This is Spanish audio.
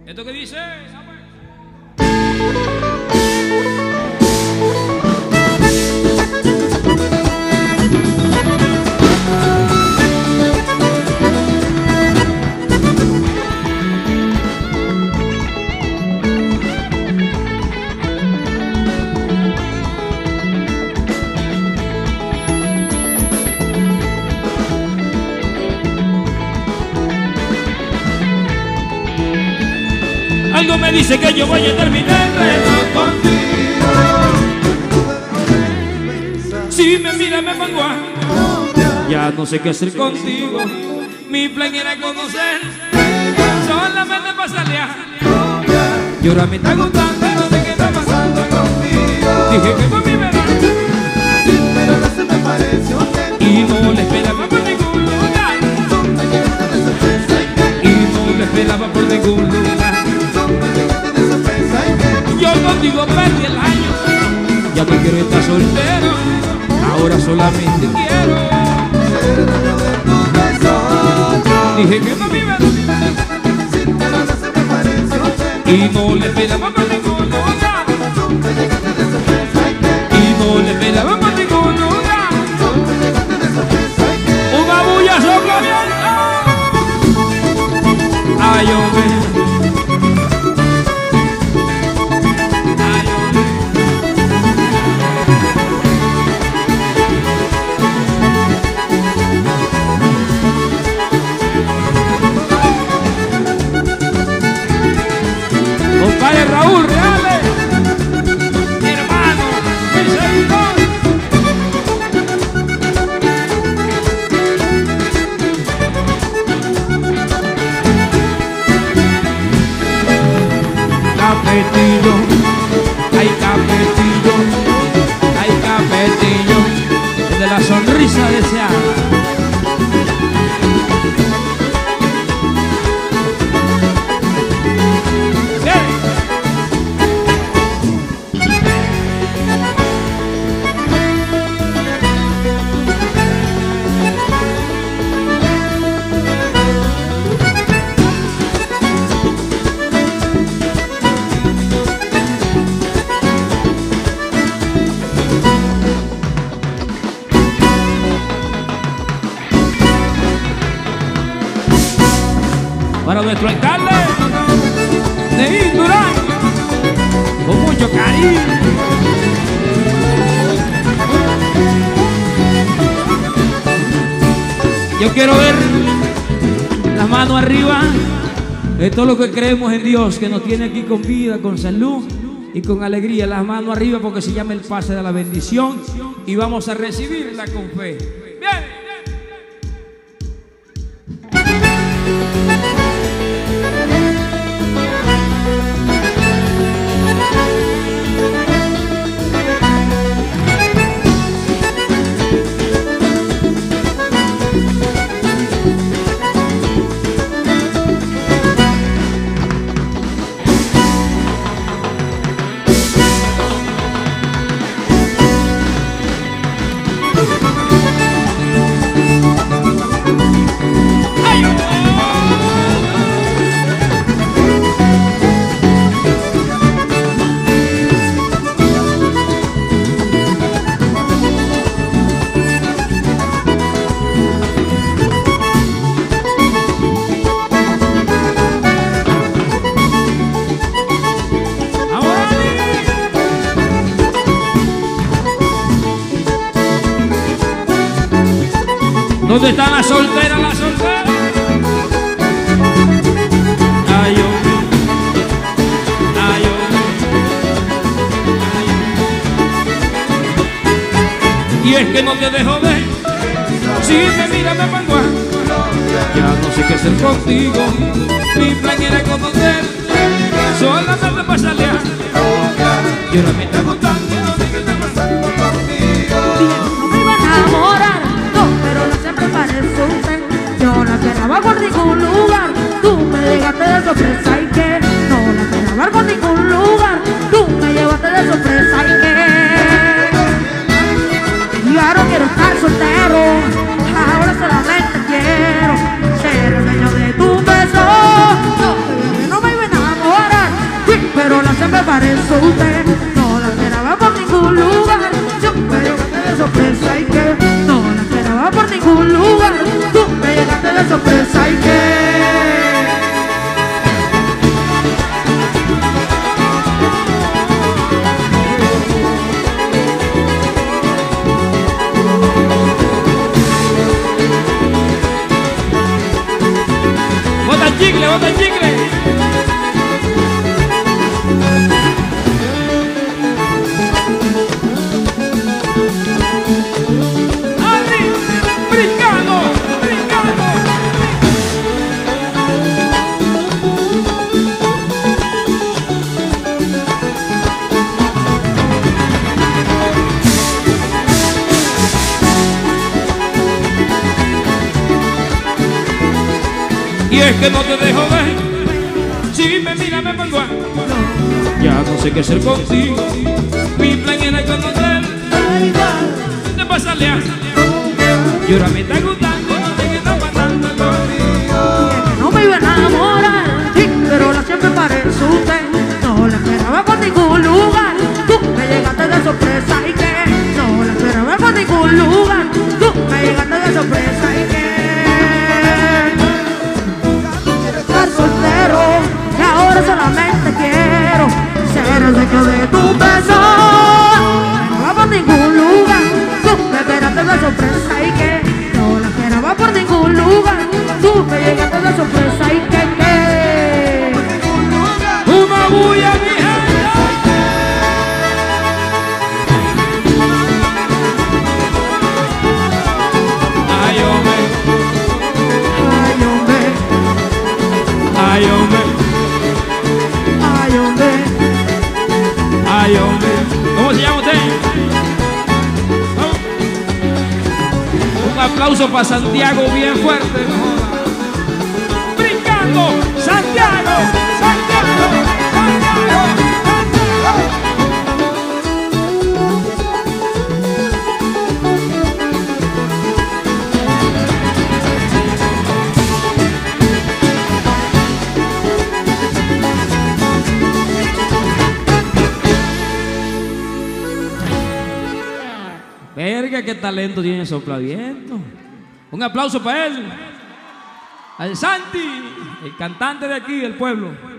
¿Esto qué dice? Algo me dice que yo voy a terminar contigo. Si me mira me pongo a... Ya no sé qué hacer contigo. Mi plan era conocer, solamente pasarle a... Y ahora me está gustando, no sé qué está pasando contigo. Dije que con mi verdad, pero no se me pareció. Y no le esperaba por ningún lugar. Y no le esperaba por ningún lugar. Yo contigo perdí el año, ya no quiero estar soltero, ahora solamente quiero ser dueño de tu beso. Dije que no vive y no le esperaba por ningún lugar. Y no le esperaba por ningún lugar. Un babullazo caliente. Ay, hombre. Raúl Reales, mi hermano, mi seguidor. Capetillo, ay capetillo, ay capetillo, de la sonrisa deseada. Para nuestro alcalde de Durán, con mucho cariño. Yo quiero ver las manos arriba de todo lo que creemos en Dios, que nos tiene aquí con vida, con salud y con alegría. Las manos arriba porque se llama el pase de la bendición y vamos a recibirla con fe. ¡Bien! ¿Dónde están las solteras, las solteras? Ay, yo, ay, yo, ay, yo. Y es que no te dejo ver. Si me mira me pongo a... Ya no sé qué hacer contigo. Mi plan era conocer, solamente pasarle a... Y ahora me está gustando, no sé qué está pasando contigo. No me iba a enamorar, no, pero no siempre parece usted. Yo la esperaba por ningún lugar, tú me llegaste de sorpresa y que no la esperaba por ningún lugar, tú me llevaste de sorpresa y que yo ahora quiero estar soltero, ahora solamente quiero ser el dueño de tu beso. parece usted. No la esperaba por ningún lugar. Yo me llegaste de sorpresa y que no la esperaba por ningún lugar. Tú me llegaste de sorpresa y que chicle, bota el chicle. ¡Ari! ¡Brincando! ¡Brincando! Y es que no te dejo ver. Si me mira me pongo a... Ya no sé qué hacer contigo. Mi plan era conocer. De pasarle a... Y ahora me está gustando. De que está pasando conmigo. Y es que no me iba a enamorar, sí, pero la siempre parece usted. No la esperaba por ningún lugar. Tú me llegaste de sorpresa y que no la esperaba por ningún lugar. Tú me llegaste de sorpresa y que soltero, y ahora solamente quiero ser el dueño de tu beso. No va por ningún lugar. Tú me esperaste de sorpresa y que no la esperaba por ningún lugar. Tú me llegaste de sorpresa y que una bulla, mi gente. Ay, hombre. ay, hombre, Ay, hombre. ay, hombre. Ay, hombre. ¿Cómo se llama usted? ¿Cómo? Un aplauso para Santiago bien fuerte. No joda. Brincando. Santiago. Santiago. Santiago. Verga, qué talento tiene el soplaviento. Un aplauso para él. Al Santi, el cantante de aquí, del pueblo.